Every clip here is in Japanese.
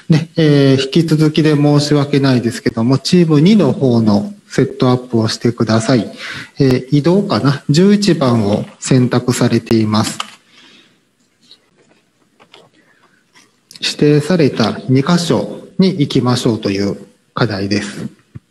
で、引き続きで申し訳ないですけども、チーム2の方のセットアップをしてください。移動かな、11番を選択されています。指定された2箇所に行きましょうという課題です。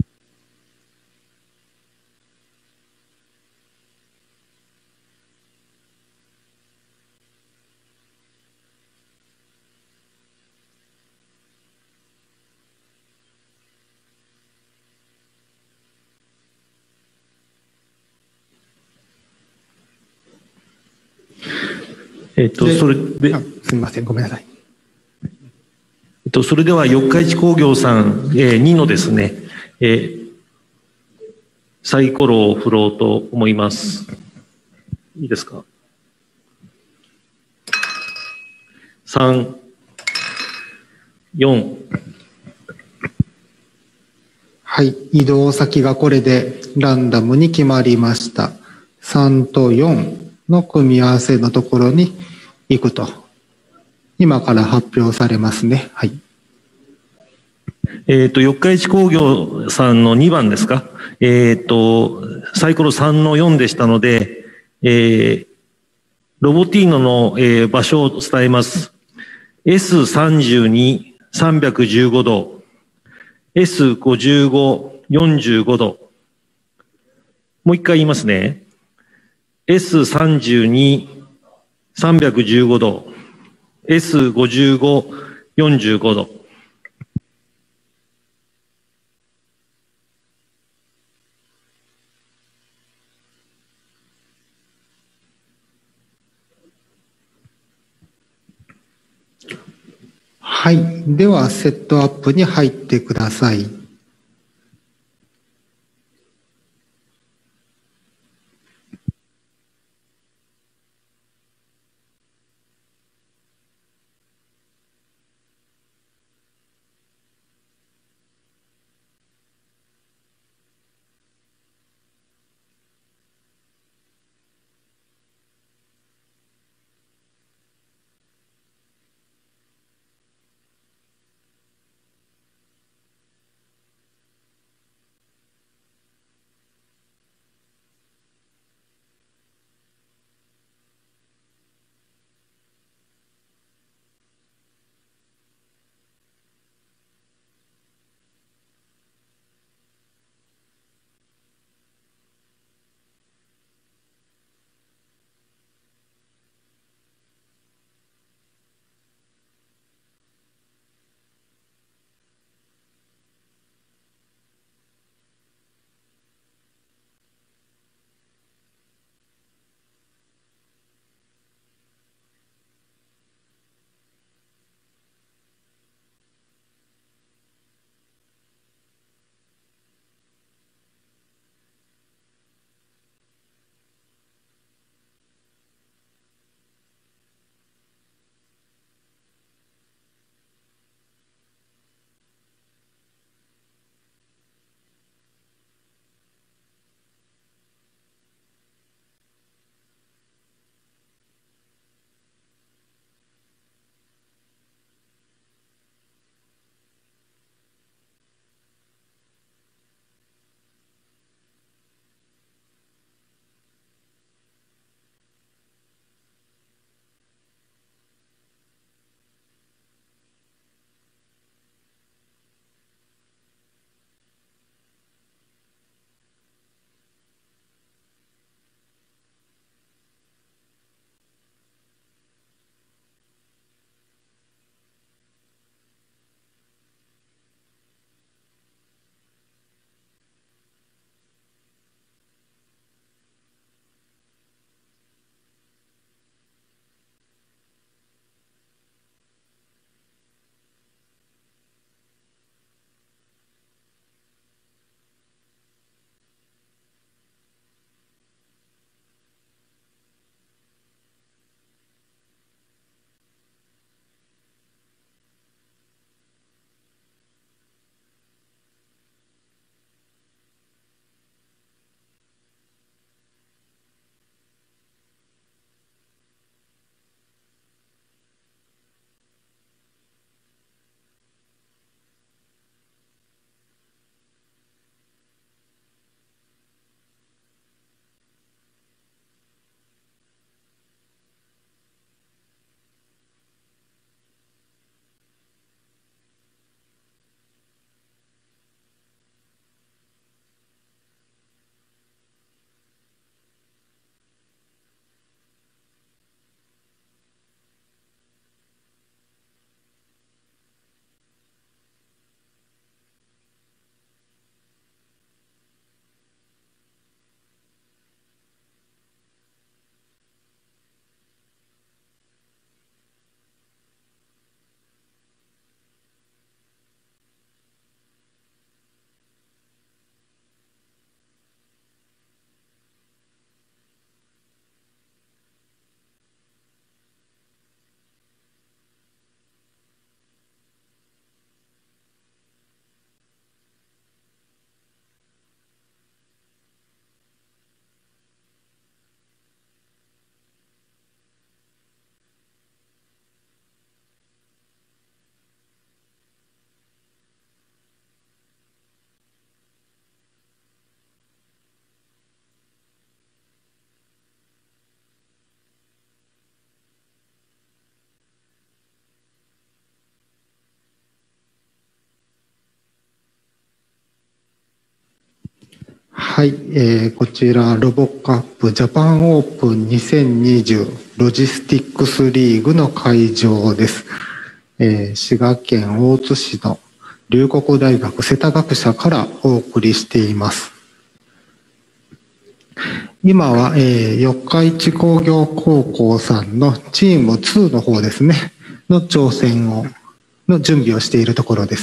それで、 すみません、ごめんなさい。 それでは四日市工業さん、2のですね、サイコロを振ろうと思います。いいですか。3、4。 はい、移動先がこれでランダムに決まりました。3と4の組み合わせのところに行くと。今から発表されますね。はい。 四日市工業さんの2番ですか。サイコロ3の4でしたので、ロボティーノの、場所を伝えます。S32、315度。S55、45度。もう一回言いますね。S32、315度。S55、45度。 はい。では、セットアップに入ってください。 はい、こちらロボカップジャパンオープン2020ロジスティックスリーグの会場です。滋賀県大津市の龍谷大学世田学舎からお送りしています。今は、四日市工業高校さんのチーム2の方ですねの挑戦の準備をしているところです。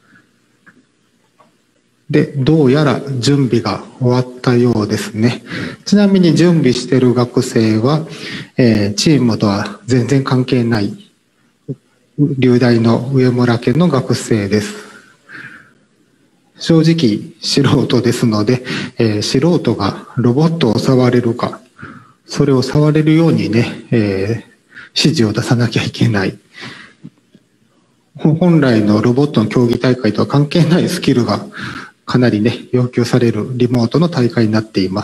で、どうやら準備が終わったようですね。ちなみに準備している学生は、チームとは全然関係ない龍大の上村家の学生です。正直素人ですので、素人がロボットを触れるか、それを触れるようにね、指示を出さなきゃいけない。本来のロボットの競技大会とは関係ないスキルがかなりね、要求されるリモートの大会になっています。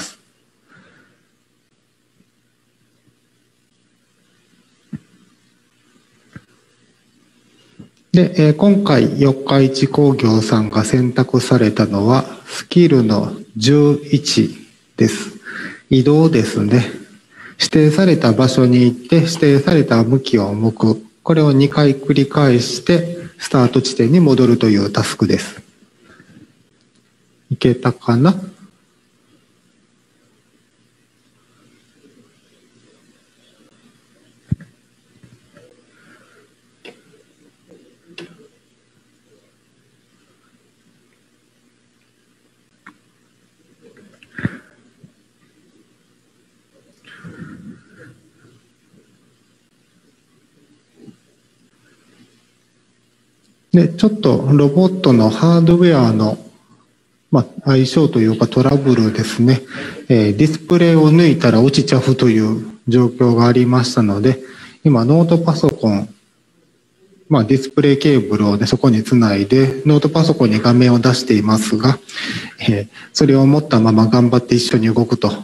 で、今回四日市工業さんが選択されたのはスキルの11です。移動ですね。指定された場所に行って指定された向きを向く。これを2回繰り返してスタート地点に戻るというタスクです。いけたかな？で、ちょっとロボットのハードウェアの、相性というかトラブルですね。ディスプレイを抜いたら落ちちゃうという状況がありましたので、今ノートパソコン、ディスプレイケーブルを、ね、そこにつないでノートパソコンに画面を出していますが、それを持ったまま頑張って一緒に動くと。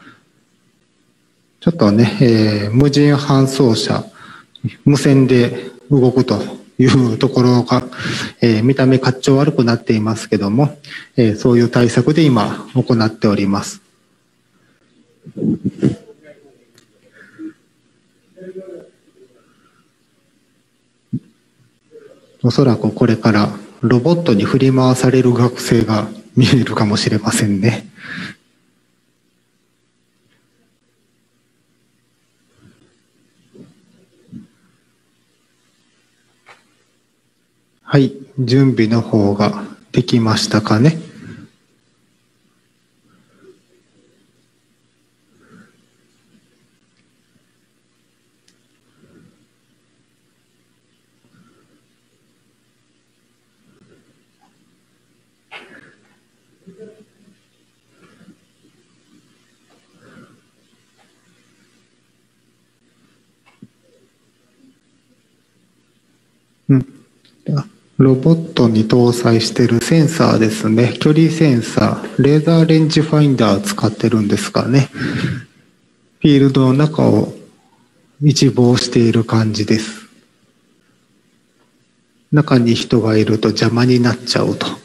ちょっとね、無人搬送車、無線で動くというところが、見た目かっちょ悪くなっていますけども、そういう対策で今行っております。おそらくこれからロボットに振り回される学生が見えるかもしれませんね。はい、準備の方ができましたかね。ロボットに搭載しているセンサーですね。距離センサー、レーザーレンジファインダー使ってるんですかね。フィールドの中を一望している感じです。中に人がいると邪魔になっちゃうと。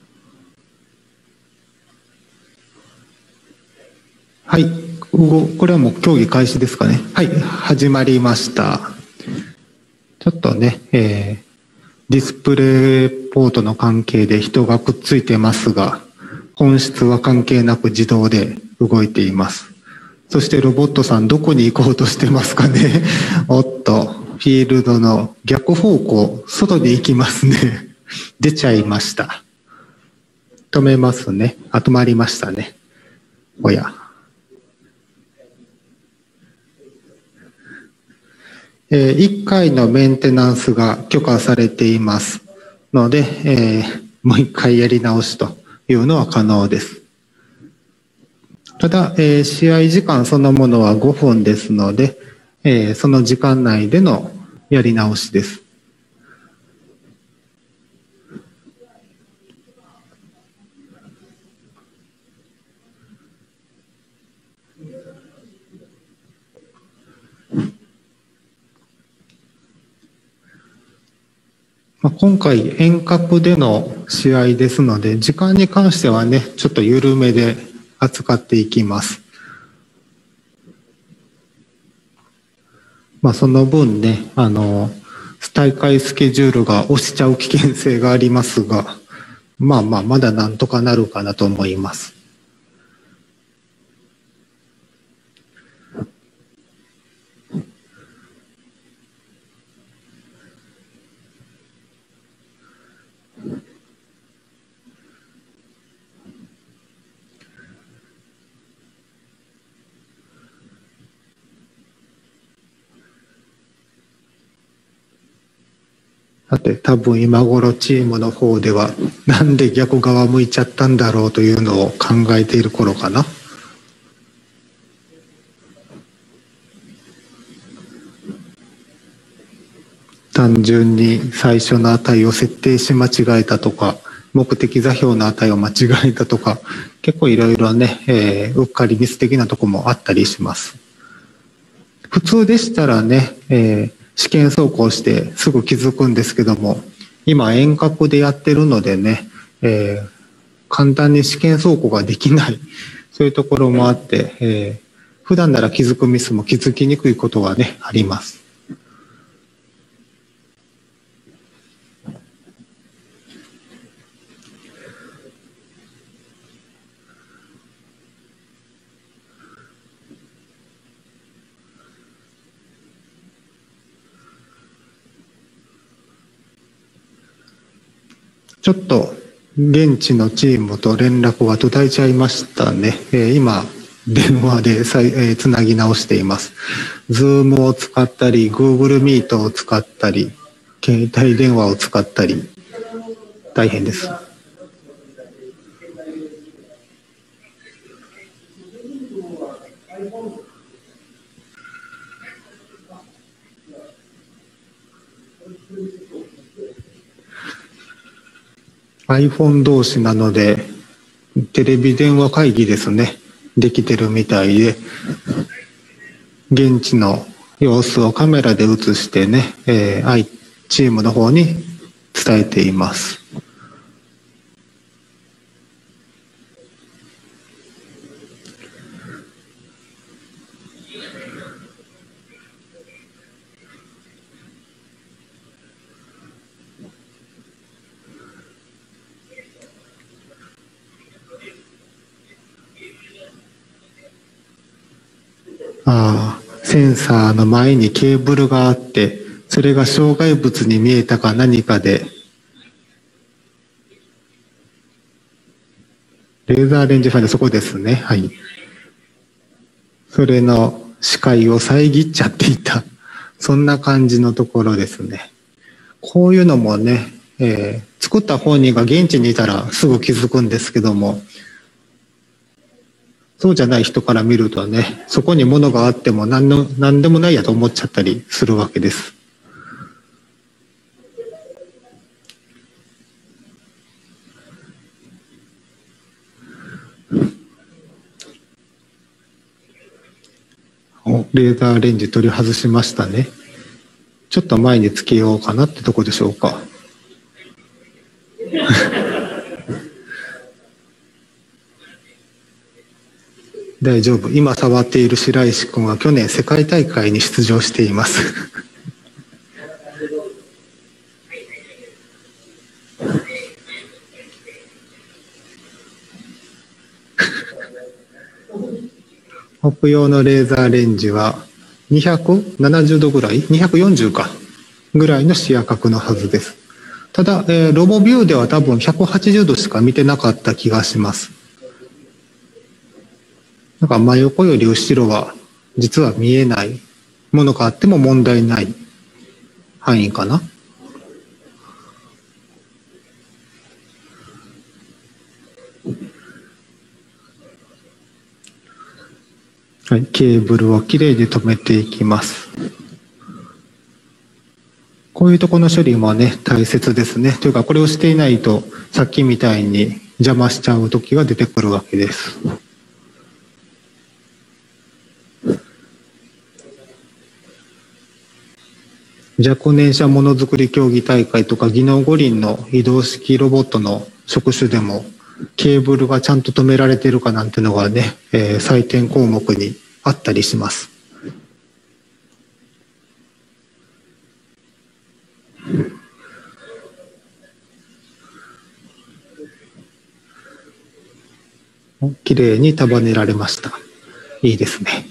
はい、これはもう競技開始ですかね。はい、始まりました。ちょっとね、ディスプレイポートの関係で人がくっついてますが、本質は関係なく自動で動いています。そしてロボットさんどこに行こうとしてますかね。おっと、フィールドの逆方向、外に行きますね。出ちゃいました。止めますね。止まりましたね。おや。1回のメンテナンスが許可されていますので、もう1回やり直しというのは可能です。ただ、試合時間そのものは5分ですので、その時間内でのやり直しです。 今回遠隔での試合ですので、時間に関してはね、ちょっと緩めで扱っていきます。その分ね、大会スケジュールが押しちゃう危険性がありますが、まだなんとかなるかなと思います。さて、多分今頃チームの方では、なんで逆側向いちゃったんだろうというのを考えている頃かな。単純に最初の値を設定し間違えたとか、目的座標の値を間違えたとか、結構いろいろね、うっかりミス的なとこもあったりします。普通でしたらね、試験走行してすぐ気づくんですけども、今遠隔でやってるのでね、簡単に試験走行ができない、そういうところもあって、普段なら気づくミスも気づきにくいことがね、あります。ちょっと現地のチームと連絡が途絶えちゃいましたね。今、電話でつなぎ直しています。Zoom を使ったり、Google Meet を使ったり、携帯電話を使ったり、大変です。iPhone 同士なので、テレビ電話会議ですね。できてるみたいで、現地の様子をカメラで映してね、チームの方に伝えています。センサーの前にケーブルがあって、それが障害物に見えたか何かで、レーザーレンジファインダー、そこですね。はい。それの視界を遮っちゃっていた。そんな感じのところですね。こういうのもね、作った本人が現地にいたらすぐ気づくんですけども、そうじゃない人から見るとね、そこに物があっても何でもないやと思っちゃったりするわけです。レーザーレンジ取り外しましたね。ちょっと前につけようかなってとこでしょうか。大丈夫。今触っている白石君は去年世界大会に出場しています。ホップ用のレーザーレンジは270度ぐらい ?240 か。ぐらいの視野角のはずです。ただ、ロボビューでは多分180度しか見てなかった気がします。なんか真横より後ろは実は見えないものがあっても問題ない範囲かな。はい、ケーブルをきれいに留めていきます。こういうところの処理もね、大切ですね。というか、これをしていないと、さっきみたいに邪魔しちゃう時が出てくるわけです。 若年者ものづくり競技大会とか技能五輪の移動式ロボットの職種でもケーブルがちゃんと止められているかなんてのがね、採点項目にあったりします。きれいに束ねられました。いいですね。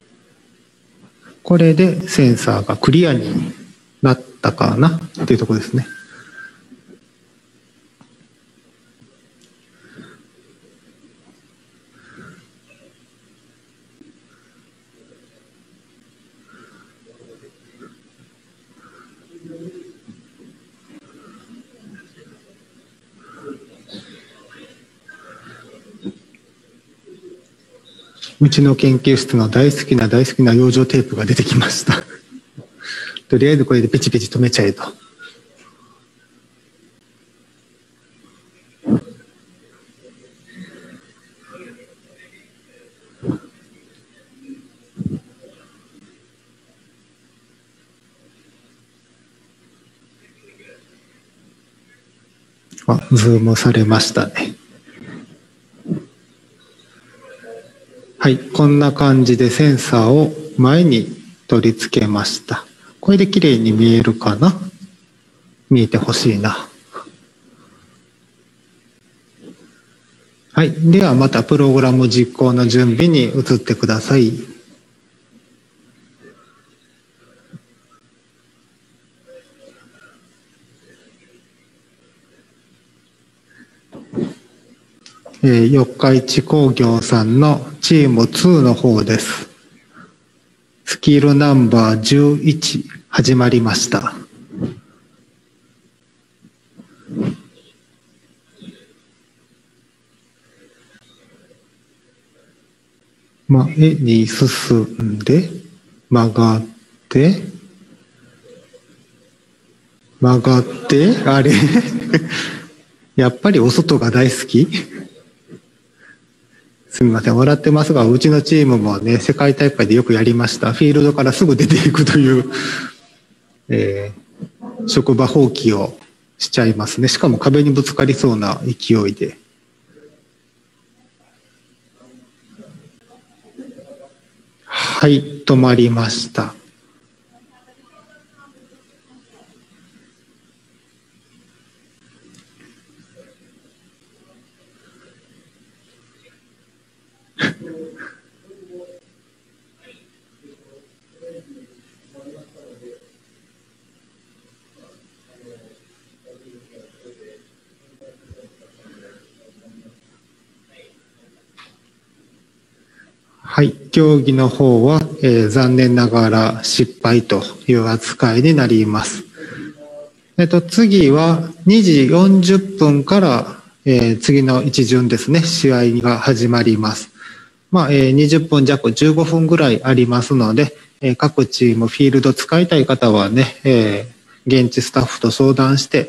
これでセンサーがクリアになったかなっていうところですね。うちの研究室の大好きな養生テープが出てきました。とりあえずこれでペチペチ止めちゃえと。ズームされましたね。はい、こんな感じでセンサーを前に取り付けました。これで綺麗に見えるかな？見えてほしいな。はい、ではまたプログラム実行の準備に移ってください。四日市工業さんのチーム2の方です。スキルナンバー11始まりました。前に進んで曲がってあれやっぱりお外が大好きすみません、笑ってますが、うちのチームもね、世界大会でよくやりました。フィールドからすぐ出ていくという、職場放棄をしちゃいますね。しかも壁にぶつかりそうな勢いで。はい、止まりました。はい、競技の方は、残念ながら失敗という扱いになります。次は2時40分から、次の一巡ですね、試合が始まります。20分弱、15分ぐらいありますので、各チームフィールド使いたい方はね、現地スタッフと相談して、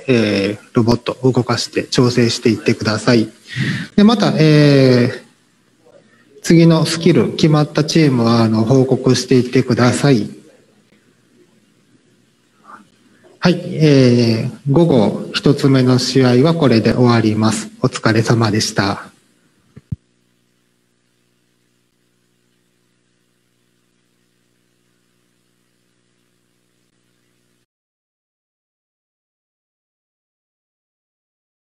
ロボットを動かして調整していってください。でまた、次のスキル決まったチームは報告していってください。はい、午後1つ目の試合はこれで終わります。お疲れ様でした。